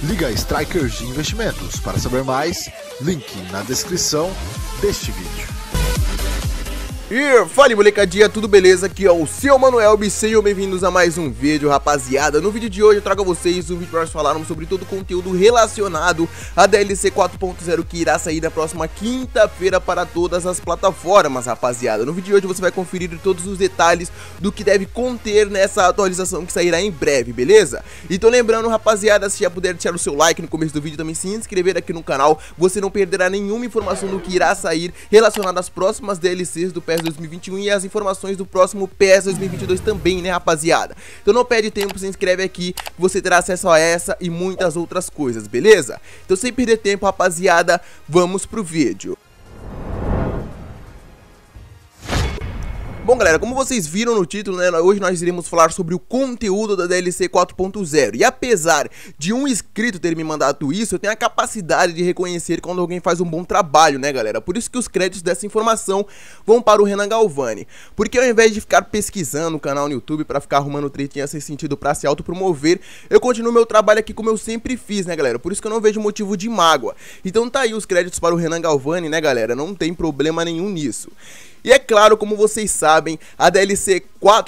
Liga Strikers de Investimentos. Para saber mais, link na descrição deste vídeo. E fala molecadinha, tudo beleza? Aqui é o seu Manuel, sejam bem-vindos a mais um vídeo, rapaziada. No vídeo de hoje eu trago a vocês um vídeo para nós falarmos sobre todo o conteúdo relacionado à DLC 4.0 que irá sair na próxima quinta-feira para todas as plataformas, rapaziada. No vídeo de hoje você vai conferir todos os detalhes do que deve conter nessa atualização que sairá em breve, beleza? Então lembrando, rapaziada, se já puder deixar o seu like no começo do vídeo, também se inscrever aqui no canal, você não perderá nenhuma informação do que irá sair relacionado às próximas DLCs do PES 2021 e as informações do próximo PES 2022 também, né, rapaziada? Então não perde tempo, se inscreve aqui, você terá acesso a essa e muitas outras coisas, beleza? Então sem perder tempo, rapaziada, vamos pro vídeo. Bom, galera, como vocês viram no título, né, hoje nós iremos falar sobre o conteúdo da DLC 4.0. E apesar de um inscrito ter me mandado isso, eu tenho a capacidade de reconhecer quando alguém faz um bom trabalho, né, galera? Por isso que os créditos dessa informação vão para o Renan Galvani. Porque ao invés de ficar pesquisando o canal no YouTube pra ficar arrumando tretinha sem sentido pra se autopromover, eu continuo meu trabalho aqui como eu sempre fiz, né, galera? Por isso que eu não vejo motivo de mágoa. Então tá aí os créditos para o Renan Galvani, né, galera? Não tem problema nenhum nisso. E é claro, como vocês sabem, a DLC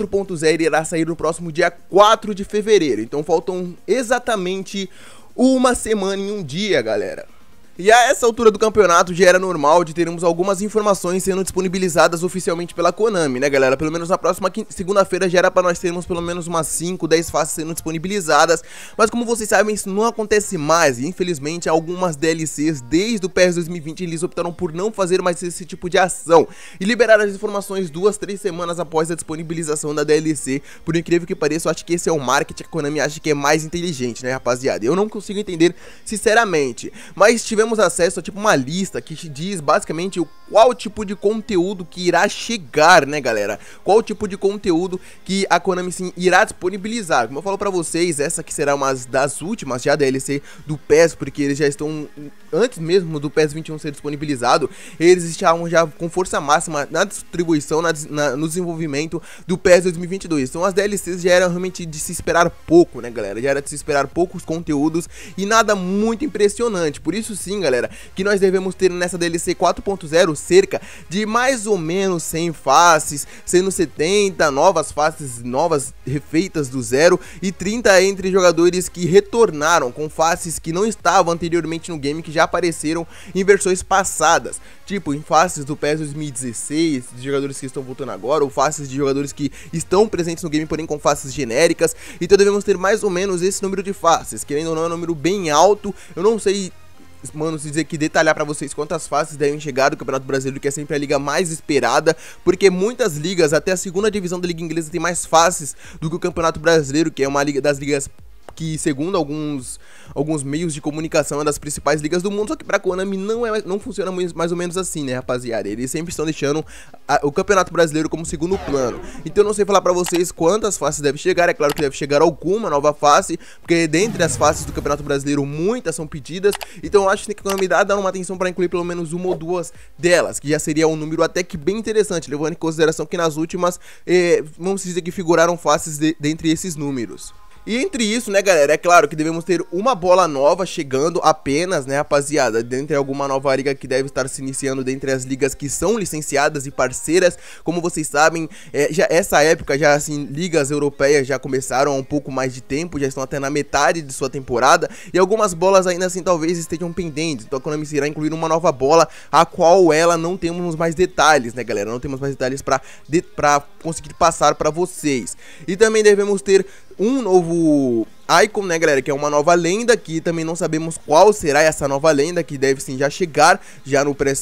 4.0 irá sair no próximo dia 4 de fevereiro. Então faltam exatamente uma semana e um dia, galera. E a essa altura do campeonato já era normal de termos algumas informações sendo disponibilizadas oficialmente pela Konami, né, galera? Pelo menos na próxima segunda-feira já era pra nós termos pelo menos umas 5, 10 fases sendo disponibilizadas. Mas como vocês sabem, isso não acontece mais. E infelizmente algumas DLCs desde o PES 2020 eles optaram por não fazer mais esse tipo de ação e liberaram as informações 2, 3 semanas após a disponibilização da DLC. Por incrível que pareça, eu acho que esse é o marketing que a Konami acha que é mais inteligente, né, rapaziada? Eu não consigo entender sinceramente, mas tivemos acesso a tipo uma lista que diz basicamente qual tipo de conteúdo que irá chegar, né, galera? Qual tipo de conteúdo que a Konami sim irá disponibilizar. Como eu falo pra vocês, essa que será uma das últimas já DLC do PES, porque eles já estão, antes mesmo do PES 21 ser disponibilizado, eles estavam já com força máxima na distribuição, no desenvolvimento do PES 2022. Então as DLCs já eram realmente de se esperar pouco, né, galera? Já era de se esperar poucos conteúdos e nada muito impressionante. Por isso sim, galera, que nós devemos ter nessa DLC 4.0 cerca de mais ou menos 100 faces, sendo 70 novas faces, novas refeitas do zero, e 30 entre jogadores que retornaram com faces que não estavam anteriormente no game, que já apareceram em versões passadas, tipo em faces do PES 2016, de jogadores que estão voltando agora, ou faces de jogadores que estão presentes no game, porém com faces genéricas. Então devemos ter mais ou menos esse número de faces, querendo ou não é um número bem alto. Eu não sei, mano, se dizer que detalhar pra vocês quantas fases devem chegar do Campeonato Brasileiro, que é sempre a liga mais esperada, porque muitas ligas, até a segunda divisão da Liga Inglesa, tem mais fases do que o Campeonato Brasileiro, que é uma liga das ligas que, segundo alguns meios de comunicação, é uma das principais ligas do mundo. Só que pra Konami não funciona mais ou menos assim, né, rapaziada? Eles sempre estão deixando o Campeonato Brasileiro como segundo plano. Então eu não sei falar pra vocês quantas faces deve chegar. É claro que deve chegar alguma nova face, porque dentre as faces do Campeonato Brasileiro, muitas são pedidas. Então eu acho que a Konami dá uma atenção pra incluir pelo menos uma ou duas delas, que já seria um número até que bem interessante, levando em consideração que nas últimas, vamos dizer que figuraram faces dentre esses números. E entre isso, né, galera, é claro que devemos ter uma bola nova chegando apenas, né, rapaziada, dentre alguma nova liga que deve estar se iniciando dentre as ligas que são licenciadas e parceiras. Como vocês sabem, já essa época, já assim, ligas europeias já começaram há um pouco mais de tempo, já estão até na metade de sua temporada, e algumas bolas ainda assim talvez estejam pendentes. Então a Konami irá incluir uma nova bola, a qual ela não temos mais detalhes, né, galera, não temos mais detalhes pra conseguir passar pra vocês. E também devemos ter um novo Icon, né, galera, que é uma nova lenda, que também não sabemos qual será essa nova lenda, que deve sim já chegar já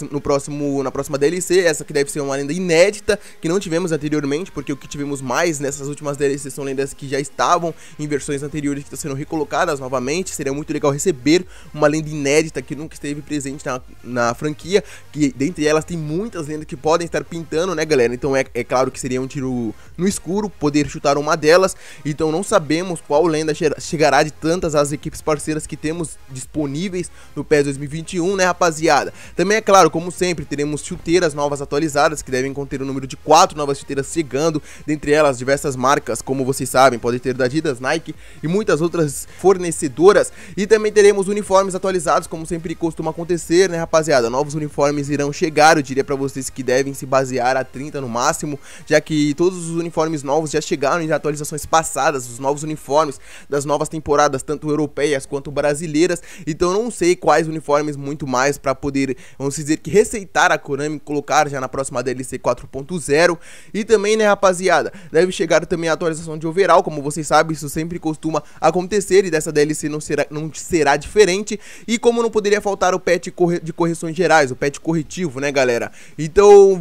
na próxima DLC. Essa que deve ser uma lenda inédita, que não tivemos anteriormente, porque o que tivemos mais nessas últimas DLCs são lendas que já estavam em versões anteriores, que estão sendo recolocadas novamente. Seria muito legal receber uma lenda inédita que nunca esteve presente na franquia, que dentre elas tem muitas lendas que podem estar pintando, né, galera? Então é claro que seria um tiro no escuro poder chutar uma delas. Então não sabemos qual lenda chegará de tantas as equipes parceiras que temos disponíveis no PES 2021, né, rapaziada? Também é claro, como sempre, teremos chuteiras novas atualizadas, que devem conter o número de 4 novas chuteiras chegando, dentre elas diversas marcas, como vocês sabem, pode ter da Adidas, Nike e muitas outras fornecedoras. E também teremos uniformes atualizados, como sempre costuma acontecer, né, rapaziada? Novos uniformes irão chegar, eu diria pra vocês que devem se basear a 30 no máximo, já que todos os uniformes novos já chegaram em atualizações passadas, os novos uniformes das novas temporadas, tanto europeias quanto brasileiras. Então eu não sei quais uniformes muito mais pra poder, vamos dizer que receitar a Konami, colocar já na próxima DLC 4.0. E também, né, rapaziada, deve chegar também a atualização de overall, como vocês sabem, isso sempre costuma acontecer e dessa DLC não será diferente. E como não poderia faltar o patch de correções gerais, o patch corretivo, né, galera? Então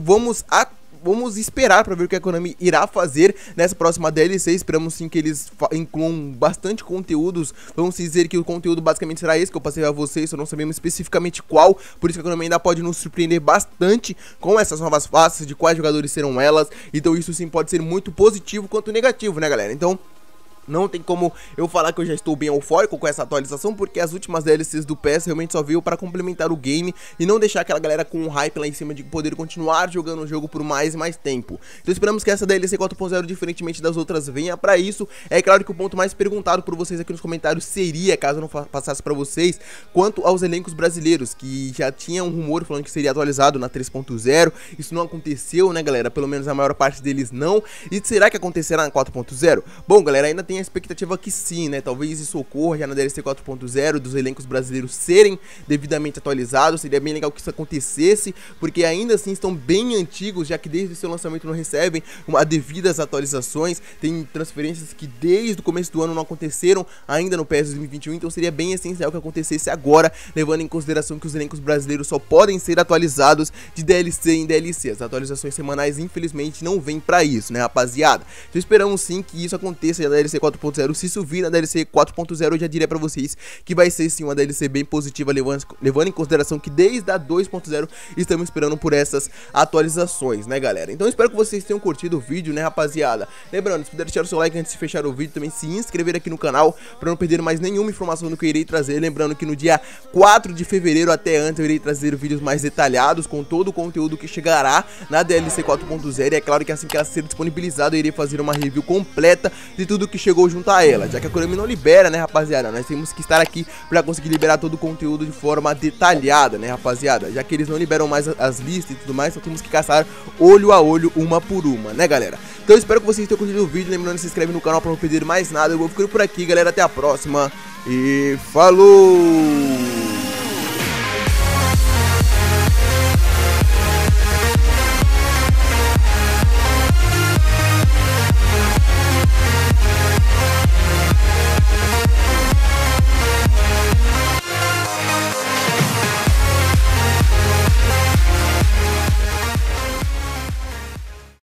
vamos esperar para ver o que a Konami irá fazer nessa próxima DLC. Esperamos sim que eles incluam bastante conteúdos. Vamos dizer que o conteúdo basicamente será esse que eu passei a vocês, só não sabemos especificamente qual. Por isso que a Konami ainda pode nos surpreender bastante com essas novas faces, de quais jogadores serão elas. Então isso sim pode ser muito positivo quanto negativo, né, galera? Então não tem como eu falar que eu já estou bem eufórico com essa atualização, porque as últimas DLCs do PES realmente só veio para complementar o game e não deixar aquela galera com um hype lá em cima de poder continuar jogando o jogo por mais e mais tempo. Então esperamos que essa DLC 4.0, diferentemente das outras, venha para isso. É claro que o ponto mais perguntado por vocês aqui nos comentários seria, caso eu não passasse para vocês, quanto aos elencos brasileiros, que já tinha um rumor falando que seria atualizado na 3.0. Isso não aconteceu, né, galera? Pelo menos a maior parte deles não. E será que acontecerá na 4.0? Bom, galera, ainda tem a expectativa que sim, né? Talvez isso ocorra já na DLC 4.0, dos elencos brasileiros serem devidamente atualizados. Seria bem legal que isso acontecesse, porque ainda assim estão bem antigos, já que desde o seu lançamento não recebem devidas atualizações. Tem transferências que desde o começo do ano não aconteceram ainda no PES 2021, então seria bem essencial que acontecesse agora, levando em consideração que os elencos brasileiros só podem ser atualizados de DLC em DLC. As atualizações semanais infelizmente não vêm pra isso, né, rapaziada? Então esperamos sim que isso aconteça já na DLC 4.0. Se isso vir na DLC 4.0, eu já diria pra vocês que vai ser sim uma DLC bem positiva, levando em consideração que desde a 2.0 estamos esperando por essas atualizações, né, galera? Então espero que vocês tenham curtido o vídeo, né, rapaziada? Lembrando, se puder deixar o seu like antes de fechar o vídeo, também se inscrever aqui no canal pra não perder mais nenhuma informação do que eu irei trazer. Lembrando que no dia 4 de fevereiro até antes eu irei trazer vídeos mais detalhados com todo o conteúdo que chegará na DLC 4.0. E é claro que assim que ela ser disponibilizada, eu irei fazer uma review completa de tudo que chegou junto a ela, já que a Konami não libera, né, rapaziada? Nós temos que estar aqui pra conseguir liberar todo o conteúdo de forma detalhada, né, rapaziada? Já que eles não liberam mais as listas e tudo mais, só temos que caçar olho a olho, uma por uma, né, galera? Então eu espero que vocês tenham curtido o vídeo. Lembrando de se inscrever no canal pra não perder mais nada. Eu vou ficando por aqui, galera. Até a próxima e falou!